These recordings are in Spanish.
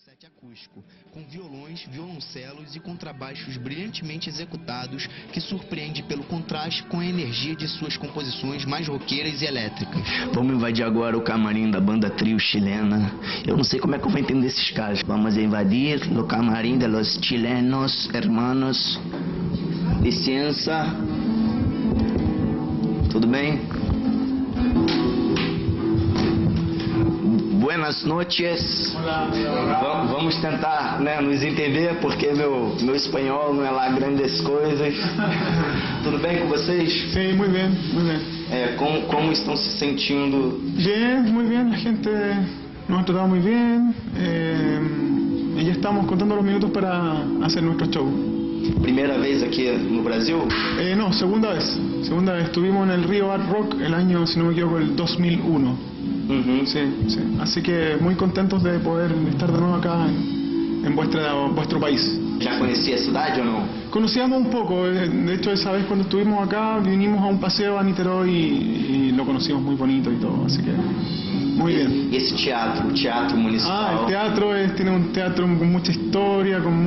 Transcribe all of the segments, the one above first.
set acústico, com violões, violoncelos e contrabaixos brilhantemente executados, que surpreende pelo contraste com a energia de suas composições mais roqueiras e elétricas. Vamos invadir agora o camarim da banda trio chilena. Eu não sei como é que eu vou entender esses caras. Vamos invadir o camarim de los chilenos hermanos. Licença. Tudo bem? Buenas noches. Vamos tentar, né, nos entender, porque meu espanhol não é lá grandes coisas. Tudo bem com vocês? Sí, muy bien, muy bien. Como estão se sentindo? Bien, muy bien, la gente nos ha tratado muy bien. Y ya estamos contando los minutos para hacer nuestro show. Primeira vez aqui no Brasil? No, segunda vez. Segunda vez. Estuvimos en el Río Art Rock el año, si no me equivoco, el 2001. Sí, sí. Así que muy contentos de poder estar de nuevo acá en vuestro país. Já conhecia a cidade ou não? Conocíamos un poco, de hecho esa vez cuando estuvimos acá vinimos a un paseo a Niterói y lo conocimos muy bonito y todo, así que muy bien. E esse teatro, o teatro municipal? El teatro tiene un teatro con mucha historia, con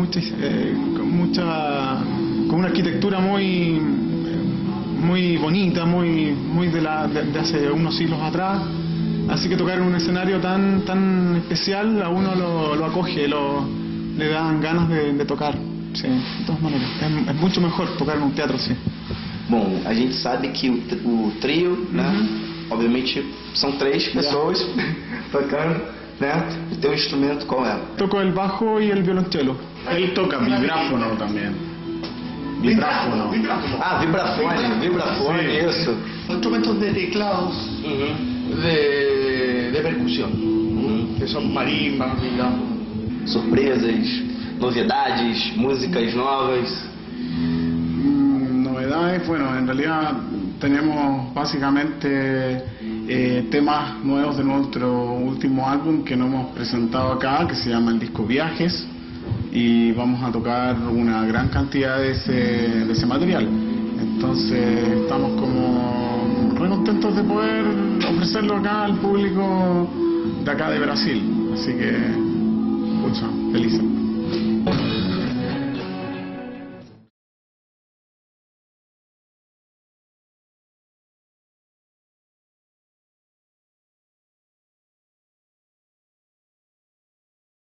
una arquitectura muy bonita, muy de hace unos siglos atrás. Así que tocar en un escenario tan especial a uno lo acoge, le dan ganas de tocar, sí, de todas maneras. Es mucho mejor tocar en un teatro, sí. Bom, a gente sabe que o trio, né, obviamente são 3 pessoas tocando, né, e teu instrumento qual é? Toco el bajo y el violonchelo. Él toca vibráfono también. Vibráfono. Ah, vibrafone, Sí. isso. Instrumentos de teclados de percusión, que son marimbas, digamos. Surpresas, novidades, músicas novas. Novedades, bueno, en realidad tenemos básicamente temas nuevos de nuestro último álbum que no hemos presentado acá, que se llama el disco Viajes, y vamos a tocar una gran cantidad de ese material. Entonces estamos como re contentos de poder ofrecerlo acá al público de acá de Brasil, así que, pucha, felices.